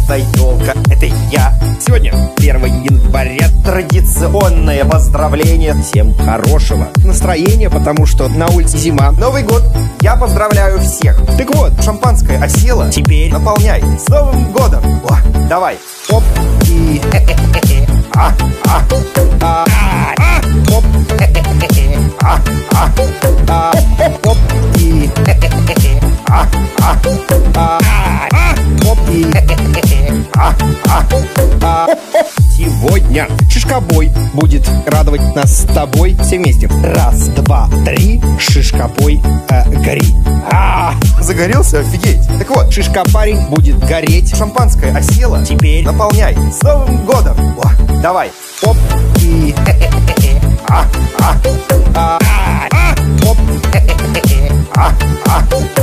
это елка, это я. Сегодня 1 января, традиционное поздравление. Всем хорошего настроения, потому что на улице зима. Новый год, я поздравляю всех. Так вот, шампанское осело, теперь наполняй. С Новым годом! О, давай, оп, и оп, оп, и Сегодня шишкобой будет радовать нас с тобой все вместе. Раз, два, три, шишкобой, гори. Загорелся? Офигеть. Так вот, шишкопарень будет гореть. Шампанское осело, теперь наполняй. С Новым годом! О, давай, оп, и оп,